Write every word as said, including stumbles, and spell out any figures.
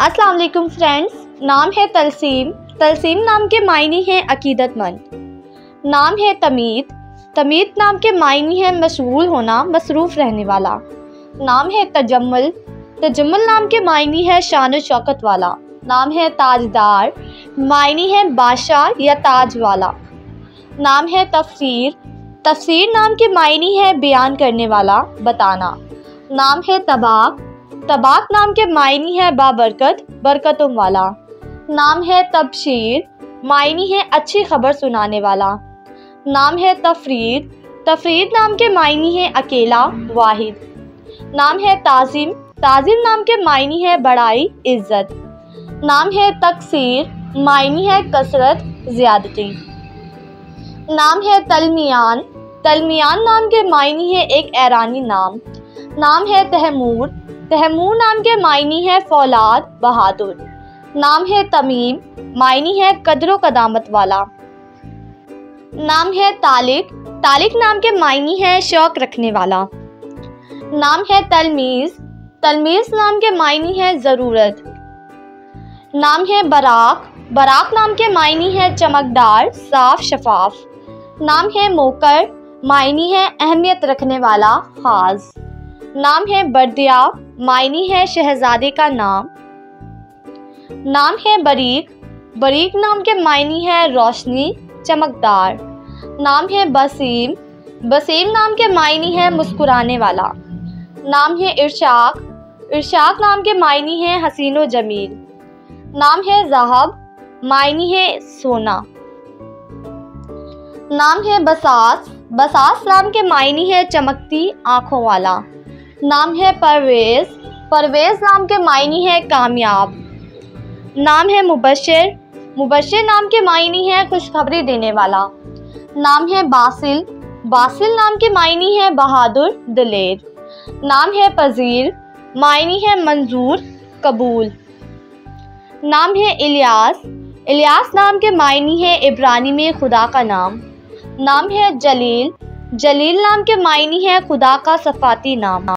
अस्सलाम वालेकुम फ्रेंड्स। नाम है तलसीम। तलसीम नाम के मायने हैं अकीदतमंद। नाम है तमीद। तमीद नाम के मायने हैं मशगूल होना, मसरूफ़ रहने वाला। नाम है तजम्मुल। तजम्मुल नाम के मायने है शान शौकत वाला। नाम है ताजदार। मायने है बादशाह या ताज वाला। नाम है तफसीर। तफसीर नाम के मायने है बयान करने वाला, बताना। नाम है तबाक। तबाक नाम के मायने है बाबरकत, बरकतों वाला। नाम है तबशीर। मायने है अच्छी खबर सुनाने वाला। नाम है तफरीद। तफरीद नाम के मायने है अकेला, वाहिद। नाम है ताजिम। ताजिम नाम के मायने है बड़ाई, इज्जत। नाम है तकसीर। मायने है कसरत, ज़्यादती। नाम है तलमियान। तलमियान नाम के मायने है एक ऐरानी नाम। नाम है तहमूर। तहमूर नाम के मायने है फौलाद, बहादुर। नाम है तमीम। मायने है कदरो कदामत वाला। नाम है तालिक। तालिक नाम के मायने है शौक रखने वाला। नाम है तलमीज़। तलमीज़ नाम के मायने है ज़रूरत। नाम है बराक। बराक नाम के मायने है चमकदार, साफ शफाफ। नाम है मोकर। मायने है अहमियत रखने वाला, खास। नाम है बर्दिया। मायने है शहजादे का नाम। नाम है बरीक। बरीक नाम के मायने है रोशनी, चमकदार। नाम है बसीम। बसीम नाम के मायने है मुस्कुराने वाला। नाम है इरशाक। इरशाक नाम के मायने है हसीनो जमील। नाम है ज़हब। मायने है सोना। नाम है बसास। बसास नाम के मायने है चमकती आँखों वाला। नाम है परवेज़। परवेज़ नाम के मायने है कामयाब। नाम है मुबशिर। मुबशिर नाम के मायने है खुशखबरी देने वाला। नाम है बासिल। बासिल नाम के मायने है बहादुर, दिलेर। नाम है पज़ीर। मायने है मंजूर, कबूल। नाम है इलियास। इलियास नाम के मायने है इब्रानी में खुदा का नाम। नाम है जलील। जलील नाम के मायने है खुदा का सफ़ाती नाम।